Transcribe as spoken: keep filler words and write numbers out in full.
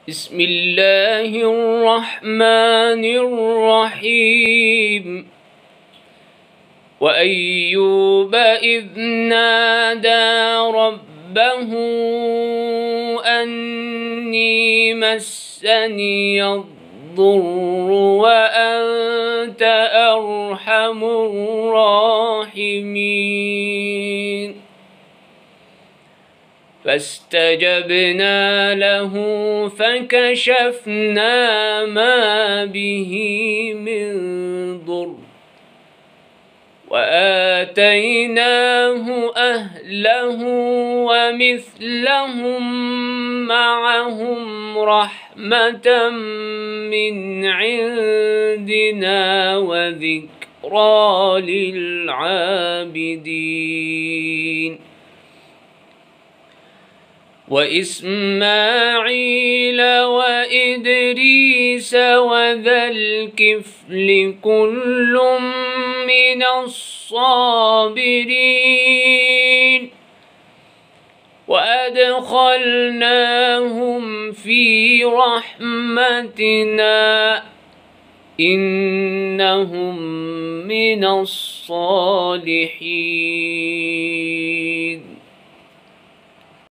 بسم الله الرحمن الرحيم. وأيوب إذ نادى ربه أني مسني الضر وأنت أرحم الراحمين. فاستجبنا له فكشفنا ما به من ضر وآتيناه أهله ومثلهم معهم رحمة من عندنا وذكرى للعابدين. وإسماعيل وإدريس وذا الكفل كل من الصابرين وأدخلناهم في رحمتنا إنهم من الصالحين.